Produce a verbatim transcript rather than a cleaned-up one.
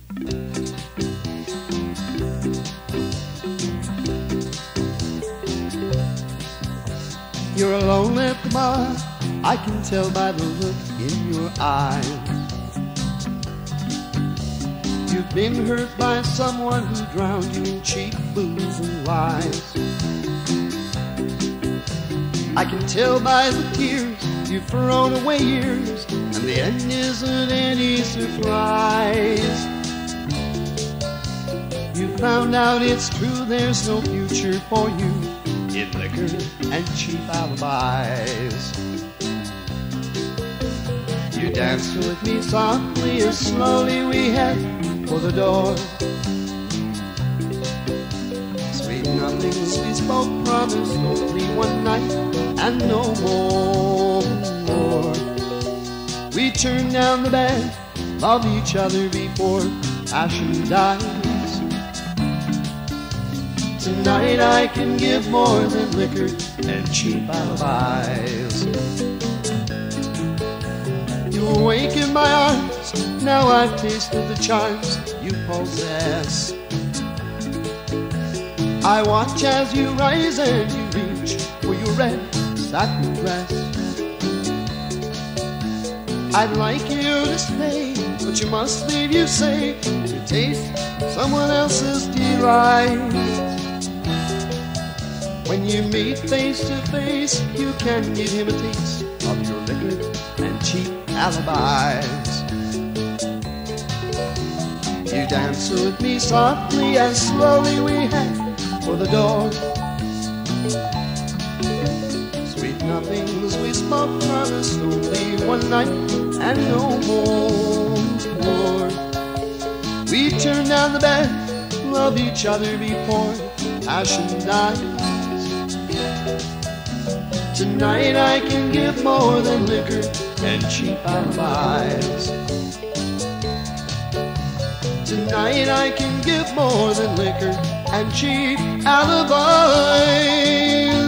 You're alone at the bar, I can tell by the look in your eyes. You've been hurt by someone who drowned you in cheap booze and lies. I can tell by the tears you've thrown away years, and the end isn't any surprise. You found out it's true, there's no future for you in liquor and cheap alibis. You danced with me softly as slowly we head for the door. Sweet nothings we spoke, promised only one night and no more. We turned down the bed, loved each other before passion dies. Tonight I can give more than liquor and cheap alibis. You awake in my arms, now I've tasted the charms you possess. I watch as you rise and you reach for your red satin dress. I'd like you to stay, but you must leave, you say, to taste someone else's delight. When you meet face to face, you can give him a taste of your liquor and cheap alibis. You dance with me softly and slowly we head for the door. Sweet nothings we spoke, promised only one night and no more. We turned down the bed, love each other before passion dies. Tonight I can give more than liquor and cheap alibis. Tonight I can give more than liquor and cheap alibis.